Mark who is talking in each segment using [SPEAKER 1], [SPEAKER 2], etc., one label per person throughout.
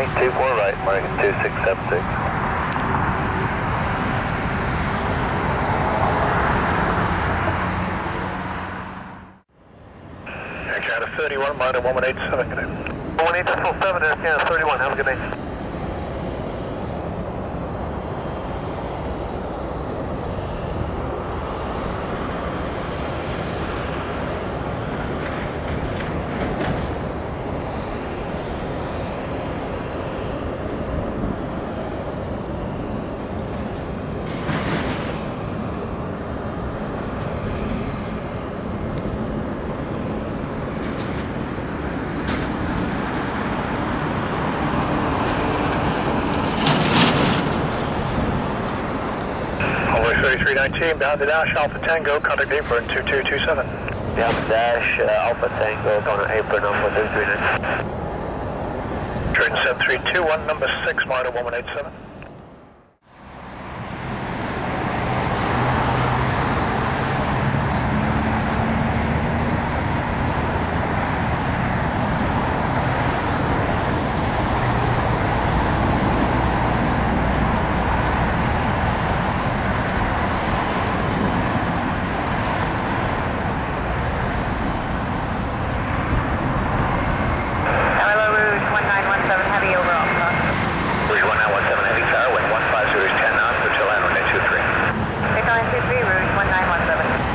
[SPEAKER 1] Runway 24 right, American 2676.
[SPEAKER 2] Canada 31, minor 1187, good day.
[SPEAKER 1] 18.7, Air Canada 31, have a good day.
[SPEAKER 2] Runway 3319, bound to dash, Alpha Tango, contact apron 2227.
[SPEAKER 1] Down dash, Alpha Tango, going to apron number 339.
[SPEAKER 2] Train 7321, number 6, minor 1187. Rouge 1917, heavy tower, wind 150 is 10 knots, but till land runway 23.
[SPEAKER 3] Line 23, Rouge 1917.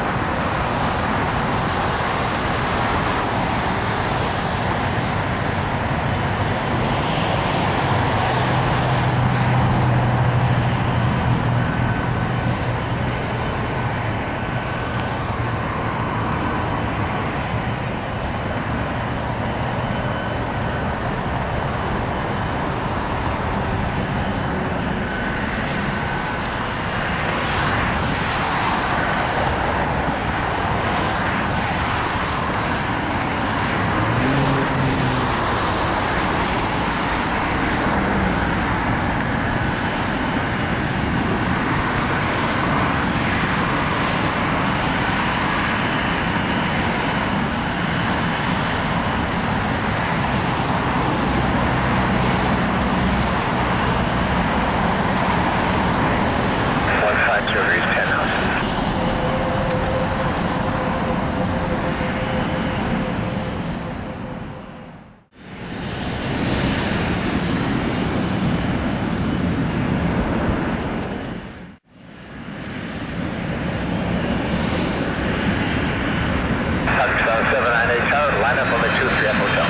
[SPEAKER 1] Line up on the 23 at hotel.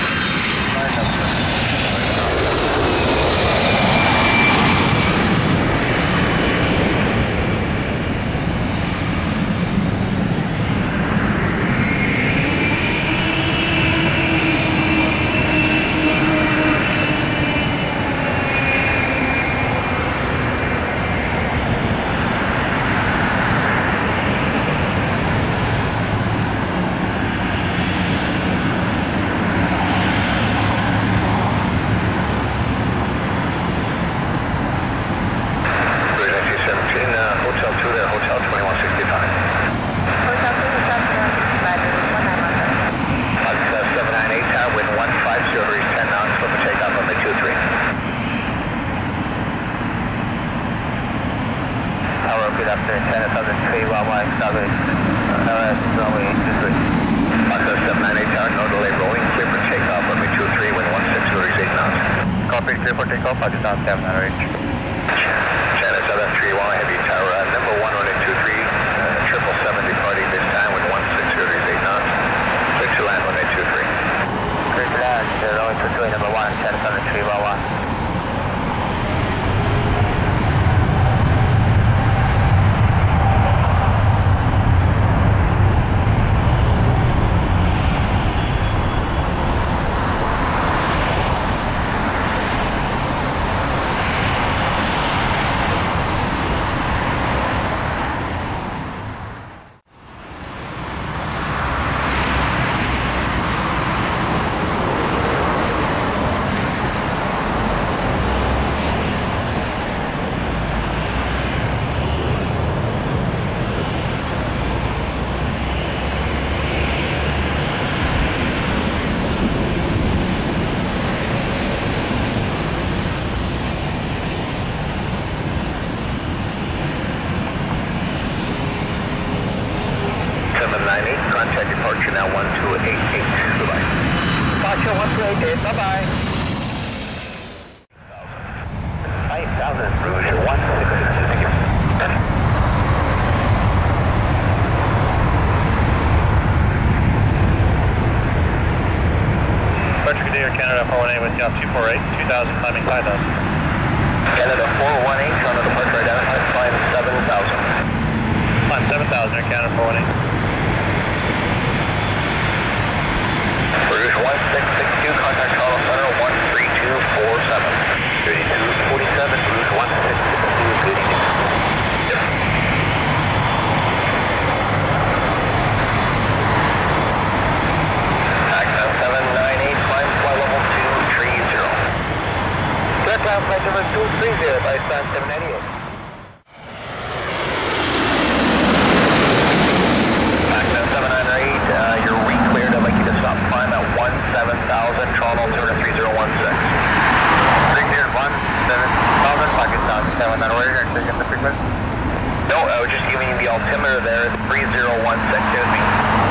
[SPEAKER 3] Good afternoon, Canada Southern 311 Southern, LS runway 23.
[SPEAKER 1] Honda 798 tower, no delay rolling, clear for takeoff, runway 23, wind 16 degrees 8 knots.
[SPEAKER 3] Copy, clear for takeoff, I just don't have that range.
[SPEAKER 1] China Southern 311, heavy tower, number 1 runway 23, 777 departing this time with 16 degrees 8 knots. Clear to land runway 23.
[SPEAKER 3] Clear to land, runway 23, number 1, Canada Southern 311. Okay, bye-bye.
[SPEAKER 2] 5000 Rouge 166, thank you.
[SPEAKER 4] Departure Good Day Air Canada 418 with Gap 248, 2000 climbing 5000.
[SPEAKER 2] Canada 418 on the departure identified, climb 7000.
[SPEAKER 4] Climb 7000 Air Canada 418.
[SPEAKER 2] Rouge 1662, contact Toronto Center 13247. 3247, Rouge 1662, good evening. Yep. Access 798, climb flight level 230.
[SPEAKER 3] Clear climb flight level 230 by stand 798.
[SPEAKER 2] Access 798, you're re-cleared. I'd like you to stop climb at 17,000, Toronto 23016.
[SPEAKER 3] Cleared 17,000, Pakistan 798, and taking the frequency.
[SPEAKER 2] No, I was just giving you the altimeter there, 3016, excuse me.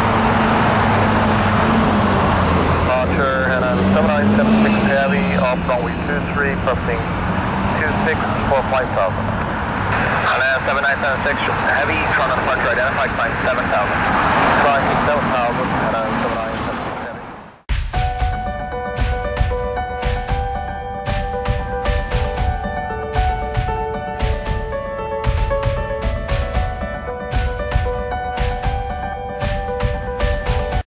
[SPEAKER 4] Departure and on 7976 Heavy off runway 23, crossing 26 for 5000.
[SPEAKER 2] On 7976 Heavy, Toronto departure identified, climb 7000.
[SPEAKER 4] Climbing 7000 and on 7976.